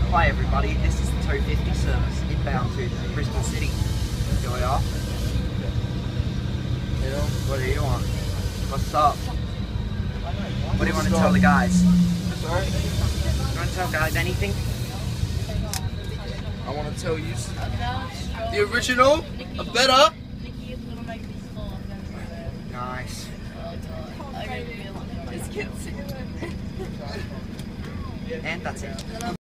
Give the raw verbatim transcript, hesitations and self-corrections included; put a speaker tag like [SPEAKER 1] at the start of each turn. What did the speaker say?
[SPEAKER 1] Hi everybody, this is the two fifty service inbound to Bristol City. Here we are. What do you want? What's up? What do you want to tell the guys?
[SPEAKER 2] Sorry?
[SPEAKER 1] You want to tell guys anything?
[SPEAKER 2] I want to tell you the original, a better.
[SPEAKER 1] Nice. And that's it.